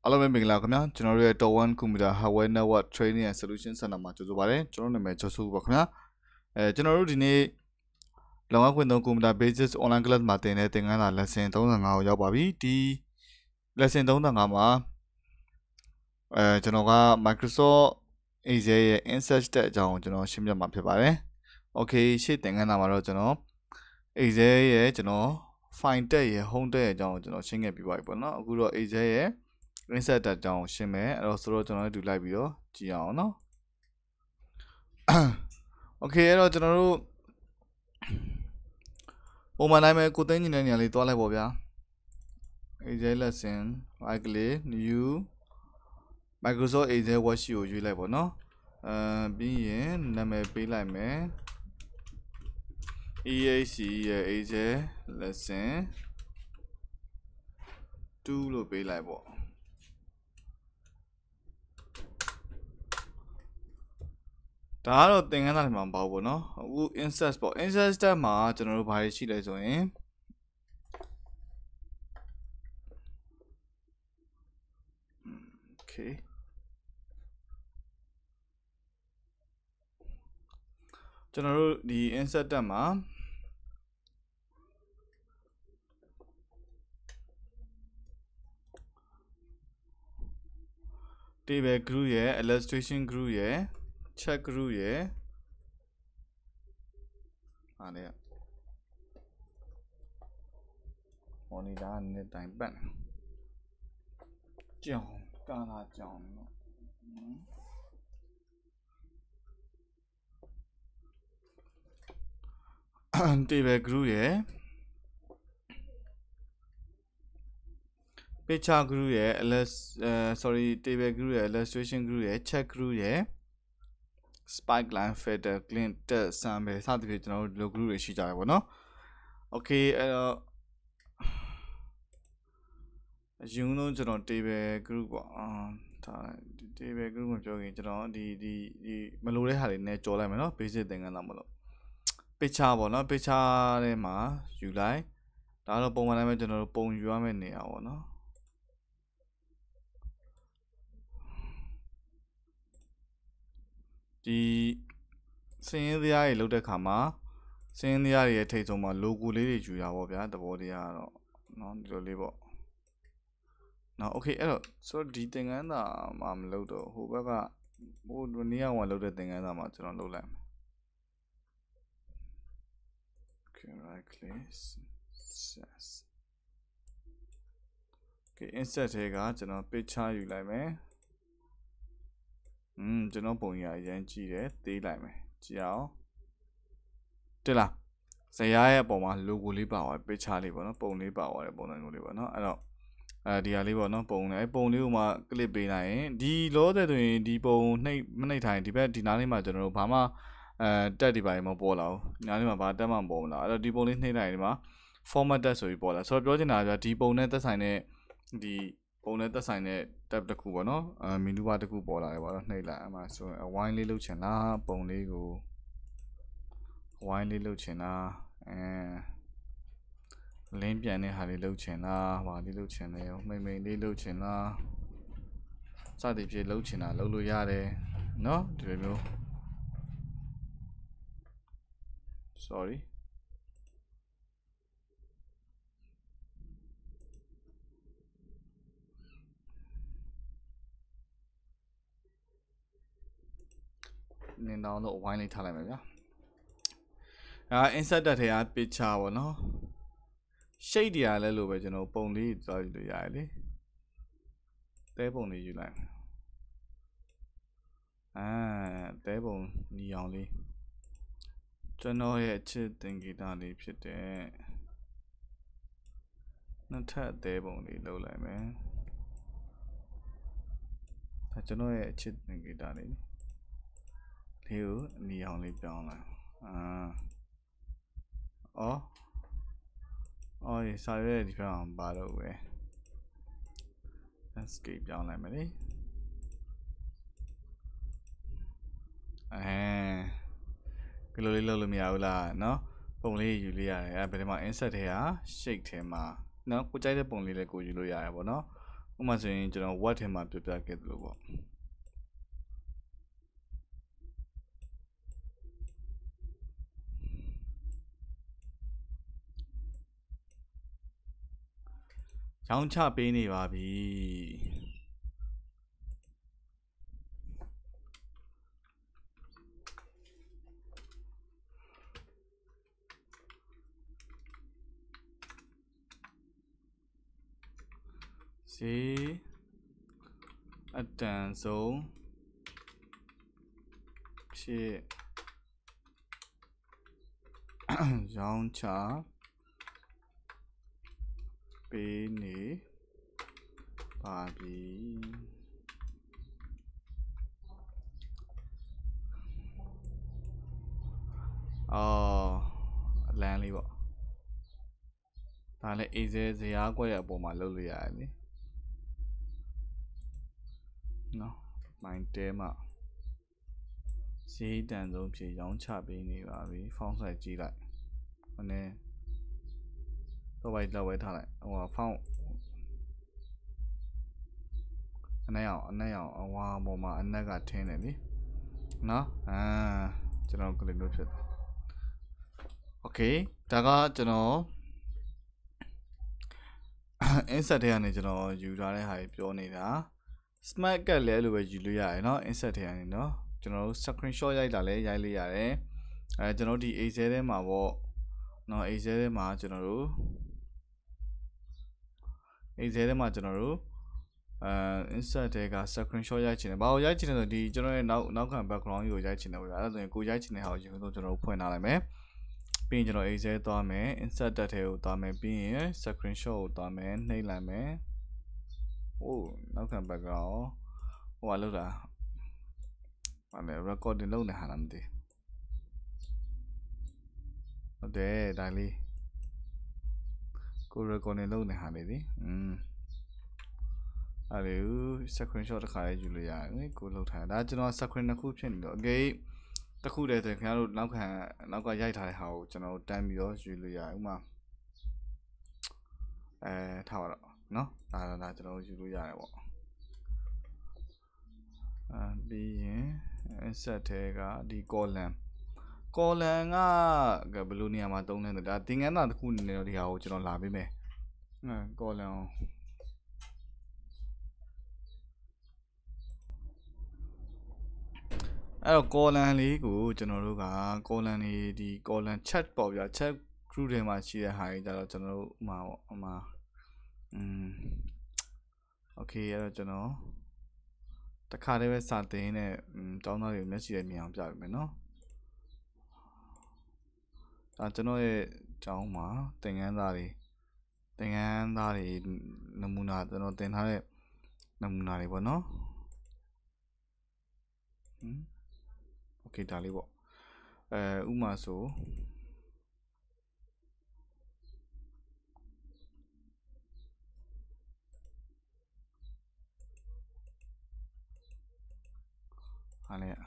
အားလုံးပဲမင်္ဂလာခင်ဗျာကျွန်တော်တို့ရဲ့ Top 1 Computer Hardware Network Training and Solution Center မှာကြိုဆိုပါရစေကျွန်တော်နာမည်ကျော်စိုးပါခင်ဗျာကျွန်တော်တို့ဒီနေ့လောကခွင့်သုံး Computer Basics Online Class မှာသင်တဲ့သင်ခန်းစာ Lesson 35ကိုရောက်ပါပြီဒီ Lesson 35မှာကျွန်တော်က Microsoft Excel ရဲ့ Insert တဲ့အကြောင်းကိုကျွန်တော်ရှင်းပြမှာဖြစ်ပါတယ် Okay ရှေ့သင်ခန်းစာမှာတော့ကျွန်တော် Excel ရဲ့ကျွန်တော် File တက်ရဲ့ Home တက်ရဲ့အကြောင်းကိုကျွန်တော်ရှင်းခဲ့ပြီးပါပြီပေါ့နော်အခုတော့ Excel ရဲ့Insert တဲ့အကြောင်းကိုရှင်းမယ်အဲ့တော့ဆိုတော့ကျွန်တော်တို့လိုက်ပြီးတော့ကြည့်အောင်နော် Okay အဲ့တော့ကျွန်တော်တို့ပုံမှန်တိုင်းပဲကိုသိန်းညီတဲ့နေရာလေးတွားလိုက်ပါဗျာ Excel lesson right click new Microsoft Excel worksheet ကိုရွေးလိုက်ပါနော်ပြီးရင်နာမည်ပေးလိုက်မယ် EAC ရဲ့ Excel lesson 2လို့ပေးလိုက်ပေါ့ဒါကတော့သင်ခန်းစာတွေမှာမပေါ့ဘူးเนาะအခု insert ပေါ့ insert step မှာကျွန်တော်တို့ဘာတွေရှိလဲဆိုရင်Okay ကျွန်တော်တို့ဒီ insert step မှာtable group ရဲ့ illustration group ရဲ့ check group ရဲ့ဟာလေ monitor နဲ့တိုင်ပတ်ကြောင်ကာလာကြောင်နော် table group ရဲ့ picture group ရဲ့ table group ရဲ့ illustration group ရဲ့ check group ရဲ့ spike line filter glint test sample စသဖြင့်ကျွန်တော်တို့ဒီလို group တွေရှိကြတယ်ပေါ့နော် Okay အဲ့တော့အရင်ဆုံးကျွန်တော် table group ပေါ့ဒါ table group မပြောခင်ကျွန်တော်ဒီမလိုတဲ့ဟာတွေနဲ့ကြော်လိုက်မယ်နော် basic သင်ခန်းစာမလို့ picture ပေါ့နော် picture ထဲမှာယူလိုက်ဒါတော့ပုံမှန်တိုင်းပဲကျွန်တော်တို့ပုံယူရမယ့်နေရာပေါ့နော်ဒီစင်းရင်းတရားတွေလုပ်တဲ့ခါမှာစင်းရင်းတရားတွေရဲ့ထိပ်ဆုံးမှာ logo လေးတွေယူရပါဗျာသဘောတရားကတော့เนาะဒီလိုလေးပေါ့နော် Okay အဲ့တော့ဆိုတော့ဒီသင်ခန်းစာမှာမလုပ်တော့ဟိုဘက်ကဟိုနေ့ကလုပ်တဲ့သင်ခန်းစာမှာကျွန်တော်လုပ်လိုက်မယ် Okay right click yes Okay insert ထဲကကျွန်တော် picture ယူလိုက်မယ်ကျွန်တော်ပုံရအရင်ကြည့်တယ်သေးလိုက်မယ်ကြည့်အောင်တွေ့လားဇယားရဲ့အပေါ်မှာ logo လေးပါသွား picture လေးပေါ့နော်ပုံလေးပါသွားတယ်ပုံစံမျိုးလေးပေါ့နော်အဲ့တော့ဒီဟာလေးပေါ့နော်ပုံလေးပုံလေးကိုမှ click ပေးလိုက်ရင်ဒီလောတဲ့ဆိုရင်ဒီပုံမနှိပ်ထိုင်ဒီဘက်ဒီနားလေးမှာကျွန်တော်တို့ဘာမှတက်ဒီပိုင်းမပေါ်လာဘူးညာလေးမှာဘာတက်မှမပေါ်မလားအဲ့တော့ဒီပုံလေးနှိပ်လိုက်ရင်ဒီမှာ format တက်ဆိုပြီးပေါ်လာဆိုတော့ပြောချင်တာကဒီပုံနဲ့သက်ဆိုင်တဲ့ဒီပုံနဲ့သက်ဆိုင်တဲ့ tab တစ်ခုပေါ့နော်မီနူဘာတစ်ခုပေါ်လာတယ်ပေါ့နော်နှိပ်လိုက်အမှဆိုရင် wine လေးလုပ်ချင်လားပုံလေးကို wine လေးလုပ်ချင်လားလင်းပြန်တဲ့ဟာလေးလုပ်ချင်လားဘာလေးလုပ်ချင်လဲမိန်လေးလုပ်ချင်လားစသည်ဖြင့်လုပ်ချင်တာလုပ်လို့ရတယ်เนาะဒီလိုမျိုး sorryနင်းတော့လို့ဝိုင်းလေးထားလိုက်မယ်ဗျာinsert တက်ထဲက picture ပေါ့နော် shade တွေအားလဲလို့ပဲကျွန်တော်ပုံလေးသွားယူလို့ရတယ်လေတဲပုံလေးယူလိုက်တဲပုံညီအောင်လေးကျွန်တော်ရဲ့အချစ်သင်္ကေတလေးဖြစ်တဲ့နှစ်ထပ်တဲပုံလေးလုပ်လိုက်မယ်ဒါကျွန်တော်ရဲ့အချစ်သင်္ကေတလေးကိုညီအောင်လေးပြောင်းလိုက်အော်ရေစာရွက်ဒီဘက်အောင်ပါတော့ပဲ escape ပြောင်းလိုက်မယ်လေဒီလိုလေးလုပ်လို့မရဘူးလားเนาะပုံလေးယူလို့ရတယ်ဘယ်ဒီမှာ insert ထဲက shape ထဲမှာเนาะကိုကြိုက်တဲ့ပုံလေးလည်းကိုယူလို့ရတယ်ပေါ့เนาะဥပမာဆိုရင်ကျွန်တော် what ထဲမှာပြပြခဲ့သလိုပေါ့ရောင်းချပေးနေပါပြီဈေးအတန်ဆုံးဖြစ်ရောင်းချပေးနေပါပြီလမ်းလေးပေါ့ဒါလည်းအေးစဲဇရာကွက်ရဲ့အပေါ်မှာလုပ်လို့ရတယ်လေနော်မိုင်းတဲမှာဈေးတန်ဆုံးဖြစ်ရောင်းချပေးနေပါပြီဖုန်းဆိုင်ကြည့်လိုက်ဟိုနေတော့ဘိုက်လောက်ဝဲထားလိုက်ဟိုဖုန်းအနက်အောင်အဝါပေါ်မှာအနက်ကထင်းတယ်လေနော်ကျွန်တော်ကလေးမျိုးဖြစ်โอเคဒါကကျွန်တော် insert ထဲကနေကျွန်တော်ယူထားတဲ့ဟာကြီးပြောနေတာ smart ကလည်းအဲ့လိုပဲယူလို့ရတယ်เนาะ insert ထဲကနေเนาะကျွန်တော်တို့ screenshot ရိုက်တာလည်းရိုက်လို့ရတယ်ကျွန်တော်ဒီ Excel ထဲမှာပေါ့เนาะ Excel ထဲမှာကျွန်တော်တို့ Excel ထဲမှာကျွန်တော်တို့ insert ထဲက screenshot ရိုက်ချင်တယ်ဘာလို့ရိုက်ချင်လဲဆိုဒီကျွန်တော်ရဲ့နောက်ခံ background ကိုရိုက်ချင်တယ်ပေါ့ဗျာအဲ့ဒါဆိုရင်ကိုရိုက်ချင်တဲ့ဟာကိုယူလို့ကျွန်တော်တို့ဖွင့်ထားလိုက်မယ်ပြီးရင်ကျွန်တော် Excel သွားမယ် insert တက်ထဲကိုသွားမယ်ပြီးရင် screenshot ကိုသွားမယ်နှိပ်လိုက်မယ်နောက်ခံ background ဟိုကလောက်တာဘာလဲ recording လုပ်နေဟာလားမသိဟုတ်တယ်ဒါလေးကို recording လုပ်နေဟာလေဒီအဲ့ဒီ screenshot တစ်ခါလေးယူလို့ရတယ်ကိုလောက်ထားဒါကျွန်တော် screen တစ်ခုဖြစ်နေတော့အကေတစ်ခုတည်းဆိုခင်ဗျားတို့နောက်ကရိုက်ထားတဲ့ဟာကိုကျွန်တော်တန်းပြီးတော့ယူလို့ရတယ်ဥမာထားပါတော့เนาะဒါကျွန်တော်ယူလို့ရတယ်ပေါ့ပြီးရင် insert ထဲကဒီ column ကဘယ်လိုနေရာမှာသုံးလဲဒါသင်ခန်းစာတစ်ခုအနေနဲ့တော့ဒီဟာကိုကျွန်တော်လာပေးမယ် column အဲ့တော့ column လေးကိုကျွန်တော်တို့က column လေးဒီ column chat ပေါ့ဗျာ chat group ထဲမှာရှိတဲ့ဟာကြီးကြတော့ကျွန်တော်တို့ဥမာပေါ့ဥမာokay အဲ့တော့ကျွန်တော်တခါတည်းပဲစာသင်နဲ့တောင်းသားတွေမျက်စိနဲ့မြင်အောင်ပြပေးမယ်နော်ဒါကျွန်တော်ရဲ့ကျောင်းမှာသင်ခန်းသားတွေနမူနာကျွန်တော်သင်ထားတဲ့နမူနာတွေပေါ့နော်okay ဒါလေးပေါ့ဥမာဆိုဟာလေ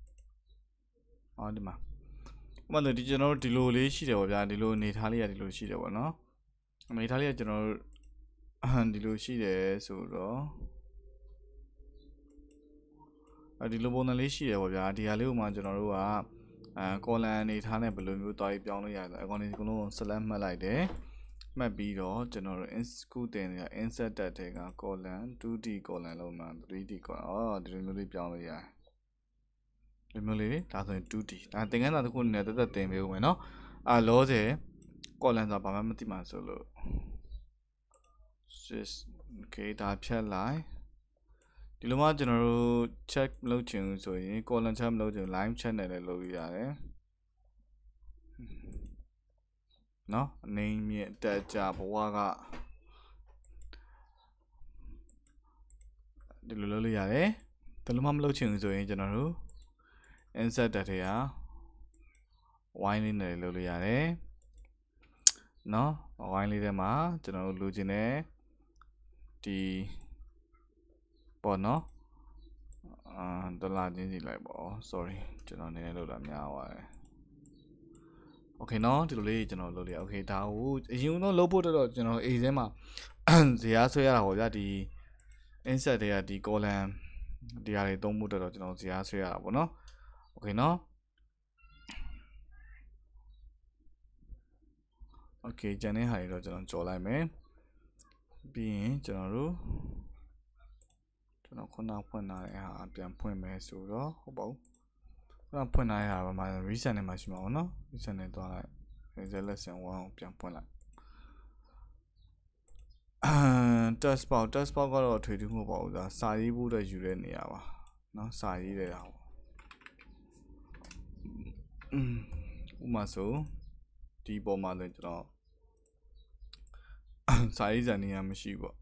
ဒီမှာဥပမာဒီကျွန်တော်တို့ဒီလိုလေးရှိတယ်ပေါ့ဗျာဒီလိုနေထားလေးရဒီလိုရှိတယ်ပေါ့နော်နေထားလေးကကျွန်တော်တို့ဒီလိုရှိတယ်ဆိုတော့ဒီလိုပုံစံလေးရှိတယ်ပေါ့ဗျာဒီဟာလေးကိုမှကျွန်တော်တို့ကcolumn အနေထားနဲ့ဘယ်လိုမျိုးတွားပြီးပြောင်းလို့ရလဲအကောင်လေးကလုံး select မှတ်လိုက်တယ်မှတ်ပြီးတော့ကျွန်တော်တို့ insert တင်နေတာ insert တက်တဲ့က column 2D column လုံးမှာ 3D column ဒီလိုမျိုးလေးပြောင်းလို့ရတယ်ဒီမျိုးလေးဒါဆိုရင် 2D ဒါသင်ခန်းစာတစ်ခုအနေနဲ့တက်တင်ပေးဦးမယ်နော်လောဆယ် column ဆိုတာဘာမှမသိမှဆိုလို့ okay ဒါဖြတ်လိုက်ဒီလိုမှကျွန်တော်တို့ check မလုပ်ချင်ဘူးဆိုရင် column check မလုပ်ချင် line check နဲ့လည်းလုပ်ရတယ်နော်အနေမြင့်တက်ကြဘဝကဒီလိုလုပ်လို့ရတယ်ဒီလိုမှမလုပ်ချင်ဘူးဆိုရင်ကျွန်တော်တို့ insert တက်ထဲက wine လေးနဲ့လုပ်လို့ရတယ်နော် wine လေးထဲမှာကျွန်တော်တို့လိုချင်တဲ့ဒီပေါ့နော်ဒေါ်လာချင်းစီလိုက်ပေါ့ sorry ကျွန်တော်နည်းနည်းလုပ်တာများပါတယ် okay နော်ဒီလိုလေးကျွန်တော်လုပ်လိုက် okay ဒါကိုအရင်ဆုံးလုပ်ဖို့တော့ကျွန်တော်အိမ်ထဲမှာဇရာဆွဲရတာပေါ့ဗျာဒီ insert တွေကဒီ column ဒီဟာတွေသုံးဖို့တော့ကျွန်တော်ဇာတ်ဆွဲရတာပေါ့နော် okay နော် okay ကျန်တဲ့ဟာတွေတော့ကျွန်တော်ကြော်လိုက်မယ်ပြီးရင်ကျွန်တော်ခုနဖွင့်ထားတဲ့ဟာပြန်ဖွင့်မယ်ဆိုတော့ဟုတ်ပါဘူးခုနဖွင့်ထားတဲ့ဟာမှာ reset နဲ့မှရှိမှာပေါ့နော် reset နဲ့သွားလိုက် exit lesson 1ကိုပြန်ဖွင့်လိုက်test box ကတော့ထွေထူးမဟုတ်ပါဘူးဒါစာရေးဖို့အတွက်ယူတဲ့နေရာပါเนาะစာရေးတဲ့ဟာပေါ့ဥပမာဆိုဒီပေါ်မှာလည်းကျွန်တော်စာရေးစံနေရာမရှိဘူးပေါ့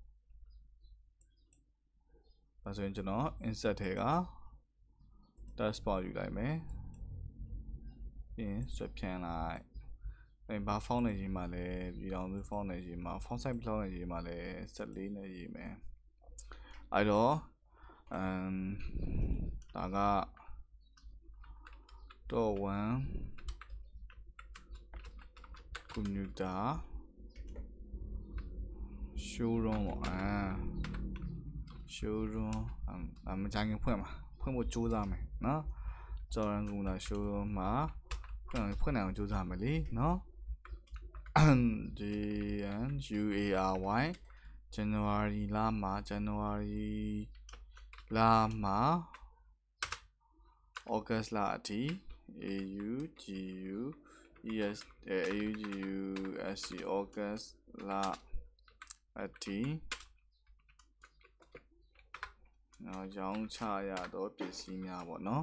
ဒါဆိုရင်ကျွန်တော် insert ထဲက test box ယူလိုက်မယ်ပြီးရင်ဆွဲဖြန်းလိုက်ဘာ font နဲ့ရေးမှာလဲပြည်တော်စု font နဲ့ရေးမှာ font size ဘယ်လောက်နဲ့ရေးမှာလဲ14နဲ့ရေးမယ်အဲ့တော့ဒါကတော့1 computer showroom ပေါ့showroom မကြခင်ဖွင့်ဖို့ကြိုးစားမယ်เนาะကျော်ရန်ကူလာ showroom မှာဖွင့်နိုင်အောင်ကြိုးစားမယ်လေเนาะJNUARY January လမှာ August လအထိ AUGUSC August လအထိရောင်းချရသောပစ္စည်းများပေါ့နော်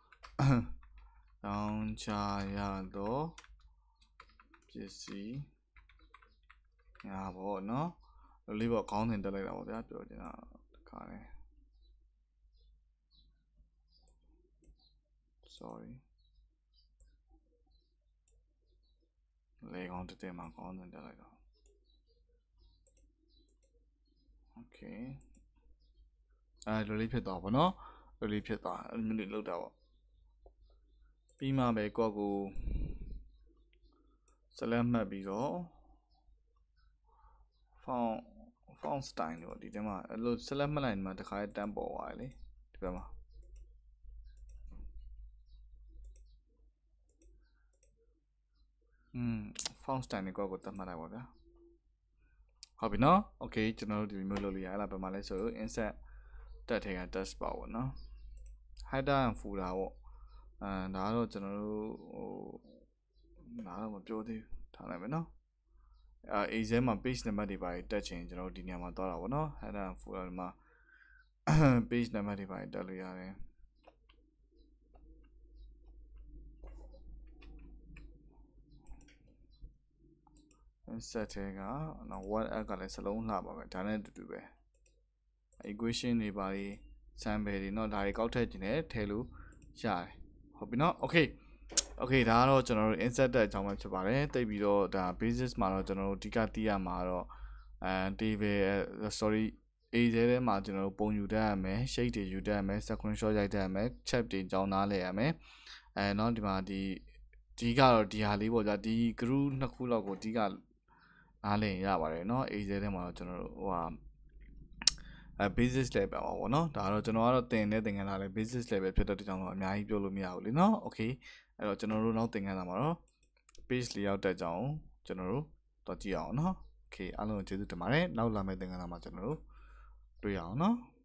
ရောင်းချရသောပစ္စည်းများပေါ့နော်လေးပေါ့ခေါင်းစဉ်တက်လိုက်တာပေါ့ဗျာပြောချင်တာတခါလေ sorry လေခေါင်းတက်မှာခေါင်းစဉ်တက်လိုက်တော့ okay လိုလေးဖြစ်သွားပါနော်လိုလေးဖြစ်သွားအဲ့လိုမျိုးလောက်တာပေါ့ပြီးမှပဲကိုယ့်ကို select မှတ်ပြီးတော့ font style လို့ဒီထဲမှာအဲ့လို select မှတ်လိုက်ဒီမှာတခါတည်းတန်းပေါ်သွားတယ်လေဒီဘက်မှာfont style နဲ့ကိုယ့်ကိုသတ်မှတ်လိုက်ပါဗျာဟုတ်ပြီနော် okay ကျွန်တော်တို့ဒီမျိုးလုပ်လို့ရအဲ့ဒါဘယ်မှာလဲဆို insert တက်ထဲက test bar ပေါ့နော် header and footer ပေါ့ဒါကတော့ကျွန်တော်တို့ဒါတော့မပြောသေးဘူးထားလိုက်မယ်နော်Excel မှာ page number တွေပါတက်ချင်ကျွန်တော်ဒီနေရာမှာသွားတာပေါ့နော် header and footer မှာ page number တွေပါတက်လို့ရတယ်set ထဲကwhat app ကလည်းစလုံးလှပါပဲဒါနဲ့အတူတူပဲ equation တွေပါတွေ sample တွေเนาะဒါတွေကောက်ထည့်ခြင်းနဲ့ထည့်လို့ရတယ်ဟုတ်ပြီเนาะ okay ဒါကတော့ကျွန်တော်တို့ insert တဲ့အကြောင်းပဲဖြစ်ပါတယ်တိတ်ပြီးတော့ဒါ basis မှာတော့ကျွန်တော်တို့အဓိကသိရမှာတော့table sorry Excel ထဲမှာကျွန်တော်တို့ပုံယူတတ်ရမယ် shape တွေယူတတ်ရမယ် screenshot ရိုက်တတ်ရမယ် chat တွေအကြောင်းနားလည်ရမယ်เนาะဒီမှာဒီကတော့ဒီဟာလေးပေါ့ဗျာဒီ group နှစ်ခုလောက်ကိုအဓိကနားလည်ရပါတယ်เนาะ Excel ထဲမှာတော့ကျွန်တော်တို့basis level ပါပေါ့เนาะဒါတော့ကျွန်တော်ကတော့သင်ခန်းစာလေး basis level ဖြစ်တဲ့ကြောင့်တော့အများကြီးပြောလို့မရဘူးလေเนาะ okay အဲ့တော့ကျွန်တော်တို့နောက်သင်ခန်းစာမှာတော့ page layout တက်ကြအောင်ကျွန်တော်တို့တော့ကြည့်အောင်เนาะ okay အားလုံးကျေးဇူးတင်ပါတယ်နောက်လာမယ့်သင်ခန်းစာမှာကျွန်တော်တို့တွေ့ရအောင်เนาะ